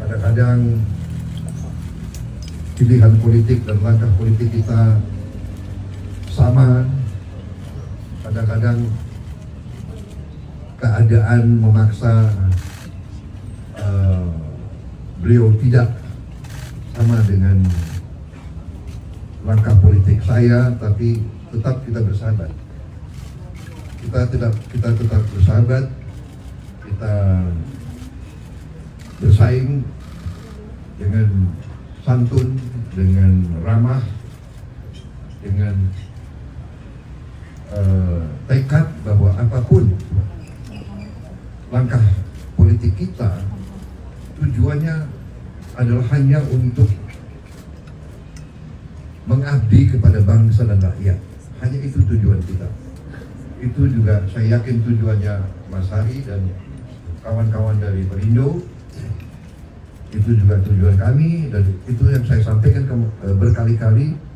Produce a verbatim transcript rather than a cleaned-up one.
Kadang-kadang pilihan politik dan langkah politik kita sama. Kadang-kadang keadaan memaksa uh, beliau tidak sama dengan langkah politik saya, tapi tetap kita bersahabat. Kita tidak kita tetap bersahabat. Kita bersaing dengan santun, dengan ramah, dengan uh, tekad bahwa apapun langkah politik kita, tujuannya adalah hanya untuk mengabdi kepada bangsa dan rakyat. Hanya itu tujuan kita. Itu juga saya yakin tujuannya Mas Hari dan kawan-kawan dari Perindo. Itu juga tujuan kami, dan itu yang saya sampaikan berkali-kali.